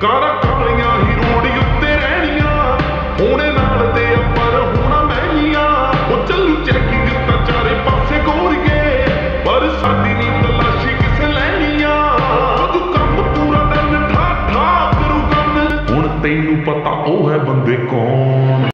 ਕਾਰਾਂ ਕਾਲੀਆਂ ਹੀ ਰੋਡ ਉੱਤੇ ਰਹਿਣੀਆਂ, ਹੋਣੇ ਨਾਲ ਦੇ ਪਰ ਹੋਣਾ ਮਹਿੰਗੀਆਂ। ਉਹ ਚੱਲੂ ਚੈਕਿੰਗ ਤਾਂ ਚਾਰੇ ਪਾਸੇ ਗੋਰੀਏ, ਪਰ ਸਾਡੀ ਨੀ ਤਲਾਸ਼ੀ ਕਿਸੇ ਲੈਣੀਆਂ। ਅੱਜ ਕੰਮ ਪੂਰਾ ਦਿਨ ਠਾ ਠਾ ਕਰੂ ਕੰਨ, ਹੁਣ ਤੈਨੂੰ ਪਤਾ ਉਹ ਹੈ ਬੰਦੇ ਕੌਣ।